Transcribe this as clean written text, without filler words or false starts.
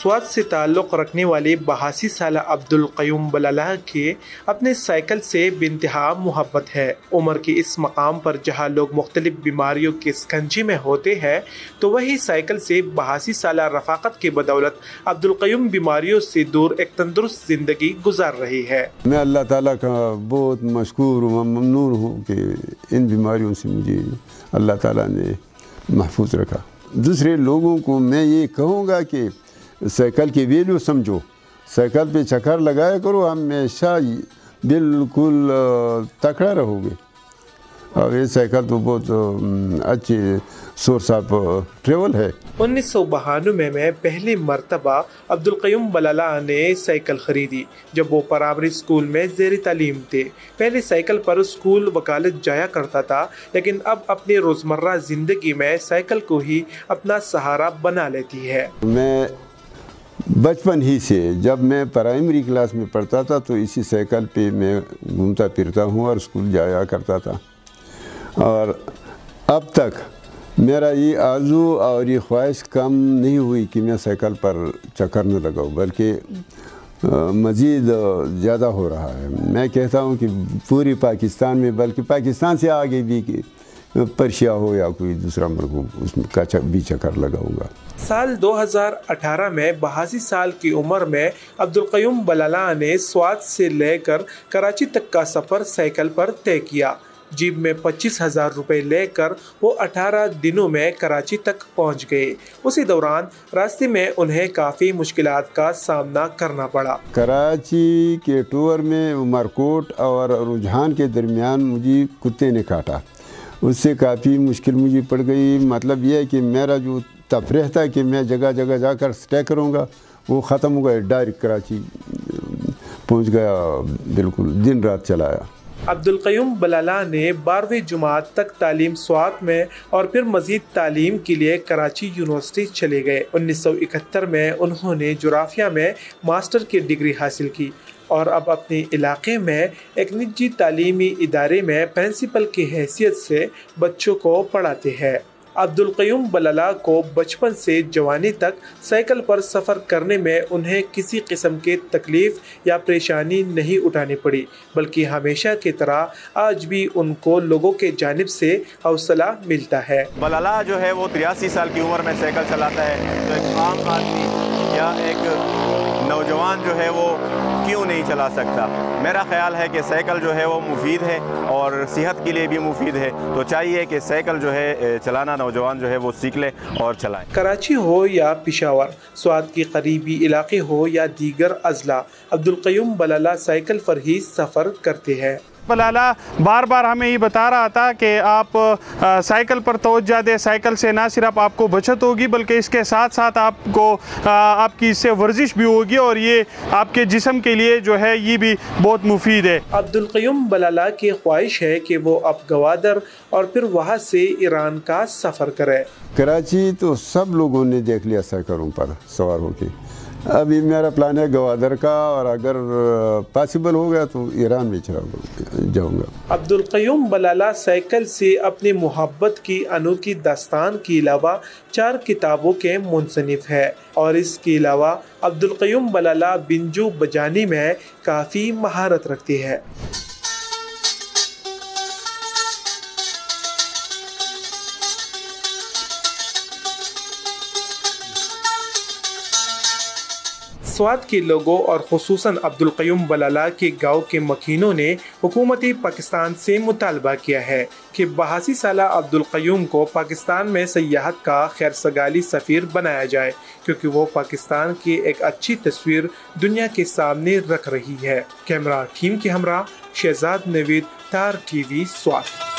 स्वात से ताल्लुक़ रखने वाले 82 साल अब्दुल क़य्यूम बलाला के अपने साइकिल से बेइंतहा मोहब्बत है। उम्र के इस मकाम पर जहाँ लोग मुख्तलिफ बीमारियों के स्कंजे में होते हैं, तो वही साइकिल से 82 साल रफ़ाक़त की बदौलत अब्दुल क़य्यूम बीमारियों से दूर एक तंदुरुस्त ज़िंदगी गुजार रही है। मैं अल्लाह ताला का बहुत मशकूर व ममनून हूँ कि इन बीमारियों से मुझे अल्लाह ताला ने महफूज रखा। दूसरे लोगों को मैं ये कहूँगा कि साइकिल की वैल्यू समझो, साइकिल पे चक्कर लगाया करो, हमेशा बिल्कुल तकड़ा रहोगे। और ये साइकिल तो बहुत अच्छी सोर्स ऑफ ट्रेवल है। 1992 में पहली मरतबा अब्दुल क़य्यूम बलाला ने साइकिल ख़रीदी जब वो प्राइमरी स्कूल में ज़ेर तालीम थे। पहले साइकिल पर स्कूल व कॉलेज जाया करता था, लेकिन अब अपनी रोज़मर्रा ज़िंदगी में साइकिल को ही अपना सहारा बना लेती है। मैं बचपन ही से जब मैं प्राइमरी क्लास में पढ़ता था तो इसी साइकिल पे मैं घूमता फिरता हूँ और स्कूल जाया करता था। और अब तक मेरा ये आरज़ू और ये ख्वाहिश कम नहीं हुई कि मैं साइकिल पर चक्कर न लगाऊँ, बल्कि मज़ीद ज़्यादा हो रहा है। मैं कहता हूँ कि पूरी पाकिस्तान में, बल्कि पाकिस्तान से आगे भी कि पर्शिया हो या कोई दूसरा मुल्क हो, उसका भी चक्कर लगाऊंगा। साल 2018 में 82 साल की उम्र में अब्दुल क़य्यूम बलाला ने स्वात से लेकर कराची तक का सफ़र साइकिल पर तय किया। जीप में 25,000 रुपये लेकर वो 18 दिनों में कराची तक पहुंच गए। उसी दौरान रास्ते में उन्हें काफ़ी मुश्किलात का सामना करना पड़ा। कराची के टूर में उमरकोट और रुझान के दरमियान मुझे कुत्ते ने काटा, उससे काफ़ी मुश्किल मुझे पड़ गई। मतलब यह है कि मेरा जो तफरीह था कि मैं जगह जगह जाकर स्टे करूँगा, वो ख़त्म हो गया। डायरेक्ट कराची पहुँच गया, बिल्कुल दिन रात चलाया। अब्दुल क़य्यूम बलाला ने 12वीं जमात तक तालीम स्वात में और फिर मज़ीद तालीम के लिए कराची यूनिवर्सिटी चले गए। 1971 में उन्होंने जुराफिया में मास्टर की डिग्री हासिल की और अब अपने इलाके में एक निजी तालीमी इदारे में प्रिंसिपल की हैसियत से बच्चों को पढ़ाते हैं। अब्दुल क़य्यूम बलाला को बचपन से जवानी तक साइकिल पर सफ़र करने में उन्हें किसी किस्म की तकलीफ़ या परेशानी नहीं उठानी पड़ी, बल्कि हमेशा की तरह आज भी उनको लोगों के जानिब से हौसला मिलता है। बलाला जो है वो 83 साल की उम्र में साइकिल चलाता है, तो एक आम आदमी या एक नौजवान जो है वो क्यों नहीं चला सकता। मेरा ख्याल है कि साइकिल जो है वो मुफीद है और सेहत के लिए भी मुफीद है, तो चाहिए कि साइकिल जो है चलाना नौजवान जो है वो सीख ले और चलाए। कराची हो या पेशावर, स्वात के करीबी इलाके हो या दीगर अजला, अब्दुल क़य्यूम बलाला साइकिल पर ही सफ़र करते हैं। बलाला बार बार हमें ये बता रहा था कि आप साइकिल पर तवज्जो दें, साइकिल से ना सिर्फ आपको बचत होगी बल्कि इसके साथ साथ आपको आपकी इससे वर्जिश भी होगी और ये आपके जिस्म के लिए जो है ये भी बहुत मुफीद है। अब्दुल क़य्यूम बलाला की ख्वाहिश है कि वो अब गवादर और फिर वहाँ से ईरान का सफ़र करे। कराची तो सब लोगों ने देख लिया साइकिलों पर सवार होके, अभी मेरा प्लान है गवादर का, और अगर पॉसिबल हो गया तो ईरान में जाऊंगा। अब्दुल क़य्यूम बलाला साइकिल से अपनी मोहब्बत की अनोखी दास्तान के अलावा 4 किताबों के मुंसनिफ है और इसके अलावा अब्दुल क़य्यूम बलाला बिंजू बजानी में काफ़ी महारत रखती है। स्वात के लोगों और खुसूसन अब्दुल क़य्यूम बलाला के गाँव के मकीनों ने हुकूमती पाकिस्तान से मुतालबा किया है कि 82 साल अब्दुल क़य्यूम को पाकिस्तान में सयाहत का खैर सगाली सफ़ीर बनाया जाए, क्योंकि वो पाकिस्तान की एक अच्छी तस्वीर दुनिया के सामने रख रही है। कैमरा टीम के हमरा शहजाद नवीद, तार TV, स्वात।